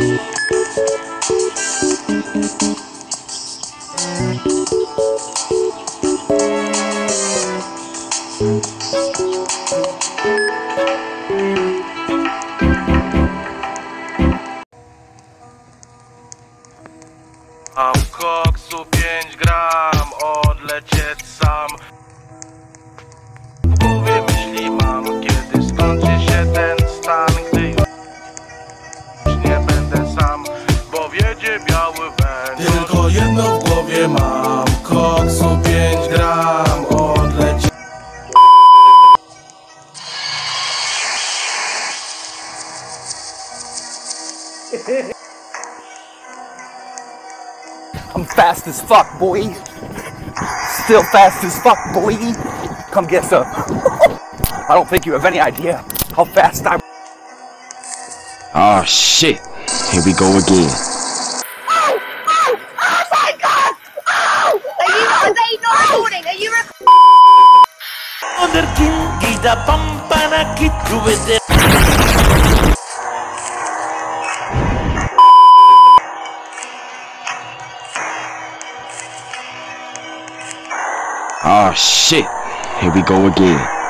Mam koksu 5 gram, odlecieć sam. W głowie myśli mam, kiedy skończy się ten stan, gdy już nie będę sam, bo wiedzie biały węgiel. Tylko jedno w głowie mam, koksu 5 gram, odlecieć. I'm fast as fuck, boy. Still fast as fuck, boy. Come get some. I don't think you have any idea how fast I... Oh shit, here we go again. Oh my god! Oh! Are they not recording? Are you recording? Oh shit, here we go again.